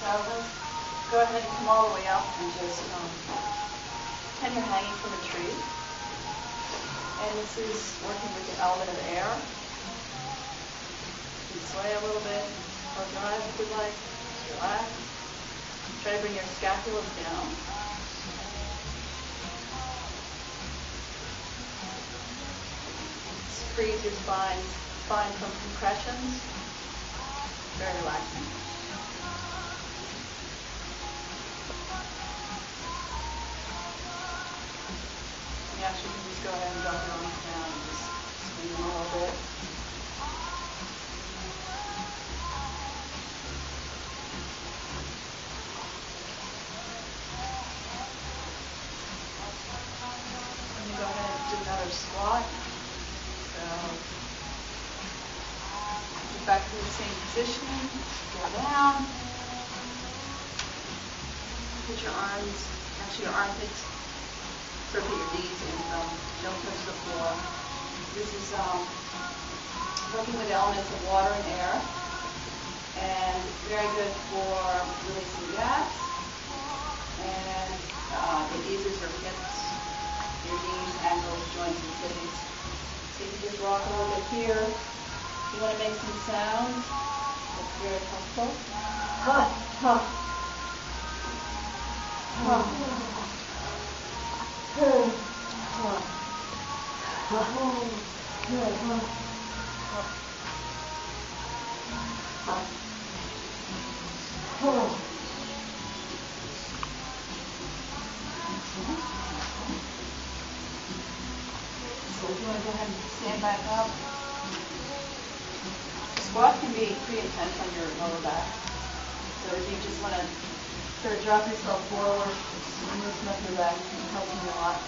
So let's go ahead and come all the way up and just pretend you're hanging from a tree. And this is working with the element of air. You can sway a little bit, close your eyes if you'd like, just relax. Try to bring your scapulas down. Freeze your spine from compressions. Very relaxing. You actually can just go ahead and drop your arms down and just swing them a little bit. And you go ahead and do another squat. So, get back to the same position, go down, put your arms, actually your armpits, sort of put your knees in them, don't touch the floor. This is working with elements of water and air, and very good for releasing gas, and it eases your hips, your knees, ankles, joints, and kidneys. So you can just rock a little bit here. If you want to make some sounds, that's very helpful. Ha, ha. Ha. So if you want to go ahead and stand back up. Squat can be pretty intense on your lower back. So if you just want to sort of drop yourself forward, loosen up your back, it helps me a lot.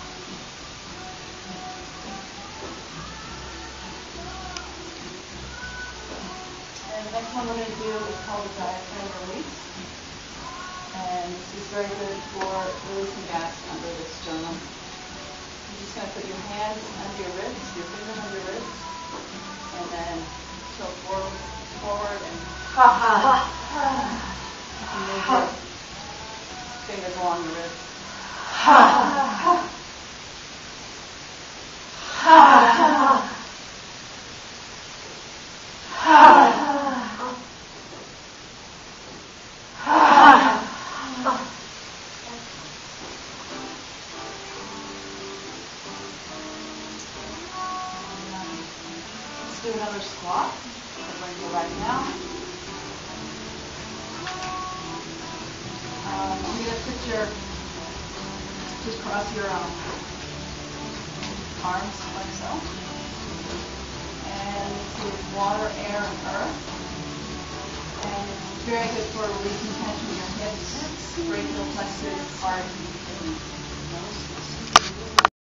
And the next one we're going to do is called the diaphragm release. And this is very good for releasing gas under the sternum. You're just going to put your hands under your ribs, your fingers under your ribs, and then tilt forward and ha ha ha. And move your fingers along the ribs. Ha ha ha ha. Let's do another squat. We're going to do right now. You're going to put just cross your arms like so. And this is water, air, and earth. And it's very good for releasing tension in your hips, brachial plexus, heart, and kidneys.